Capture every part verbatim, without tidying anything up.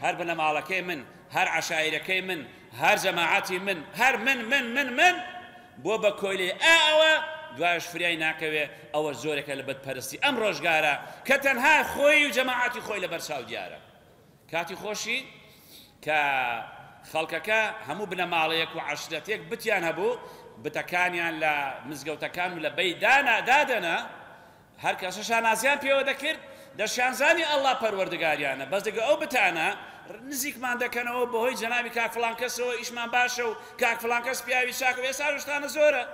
هەر بنەماڵەکەی من هەر عەشایرەکەی من هەر جەماعەتی من هەر من من من من بۆ بە کۆیلێ ئا ئەوە دوایش فریای ناکەوێ ئەوە زۆرێکە لە بەدپەرستی ئەم ڕۆژگارە کە تەنها خۆی و جەماعەتی خۆی لە بەرچاو دیارە. کاتی خۆشی کە خەڵکەکە هەموو بنەماڵەیەک و عەشرەتێک بتیان هەبوو بتەکانیان لە مزگەوتەکان و لە بەی دادەنا هەر کەسە شانازیان پێوە دەکرد دەشانزانی ئەڵڵا پەروەردگاریانە بەس دەگە ئەو بتانە نزیکمان دەکەنەوە بەهۆی جەنابی کاک فڵان کەسەوە ئیشمان باشە و کاک فڵان کەس پیاوی چاکە و ئێستا شتانە زۆرە.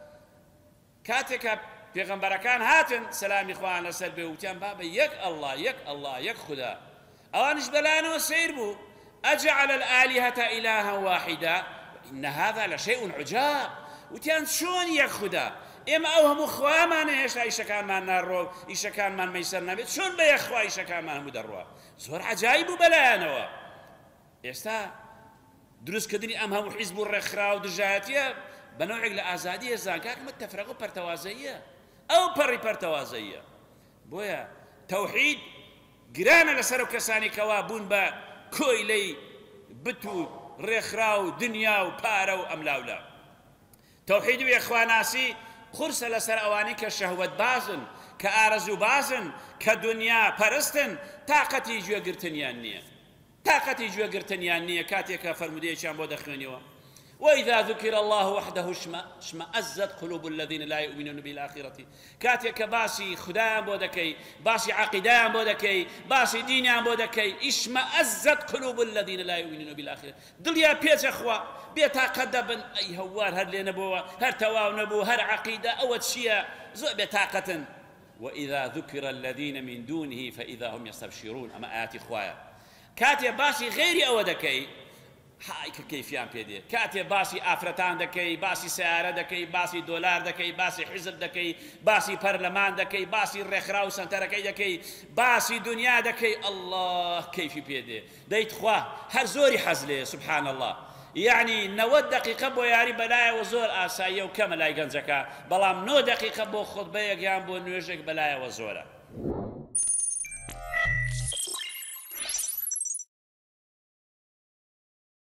کاتێکە پێغەمبەرەکان هاتن سەلامی خوایان لەسەر بێ وتیان بابە یەک ئەڵڵا یەک ئەڵڵا یەک خودا. ئەوانش بەلایەنەوە سەیر بوو ئەجعل الآلهة إلها واحدا إن هذا لشيء عجاب. وتیان چۆن یەک خودا ئێمە ئەو هەموو خوامانە هێشتا ئیشەکانمان ناڕۆ ئیشەکانمان مەیسەر نابێت چۆن بە یەک خوا ئیشەکانمان هەموو دەڕوە. زۆر عەجایب بوو بەلایەنەوە. ئێستا دروستکردنی ئەم هەموو حیزب و ڕێکخراو و دژایەتیە بە نەوعێک لە ئازادی هێزان کاکمە تەفرەق و پەرتەوازەییە ئەو پەڕی پەرتەوازەییە. بۆیە تەوحید گرانە لەسەر ئەو کەسانی کەوا بوون بە کۆیلەی بت و ڕێکخرا و دنیا و پارە و ئەملاولا. تەوحید و یەخواناسی قورسە لەسەر ئەوانەی کە شەهوەت بازن کە ئارەزوو بازن کە دنیا پەرستن تاقەتی گوێگرتنیان نییە تاقەتی گوێگرتنیان نییە کاتێکە فەرمودەیەکیان بۆ دەخوێنیەوە وإذا ذكر الله وحده اشمأزت قلوب الذين لا يؤمنون بالآخرة. كاتيك باسي خدام بودكي باسي عقيدان بودكي باسي دينان بودكي اشمأزت قلوب الذين لا يؤمنون بالآخرة. دليا بيت أخوة بيتا قدبن أي هوار هر لنبوة هر تواو نبو هر عقيدة أو تشيا زو بطاقة. وإذا ذكر الذين من دونه فإذا هم يستبشرون. أما آتي خوايا كاتي باسي غيري أودكي هاي كيفيان بيدي كاتي باسي آفرتان دكي باسي سيارة دكي باسي دولار دكي باسي حزب دكي باسي برلمان دكي باسي رخراو سنتركي دكي باسي دنيا دكي الله كيفي بيدي ديت خواه هر زوري حزلي سبحان الله. يعني نود دقيقة بو ياري بلايا وزور آسايا وكم لا يقنزكا بلام نو دقيقة بو خطبه يقيان بو نوجك بلايا وزورا.